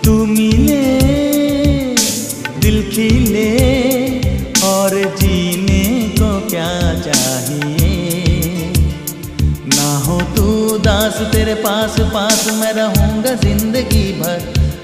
तू मिले दिल खिले और जीने को क्या चाहिए। ना हो तू उदास तेरे पास पास मैं रहूंगा जिंदगी भर।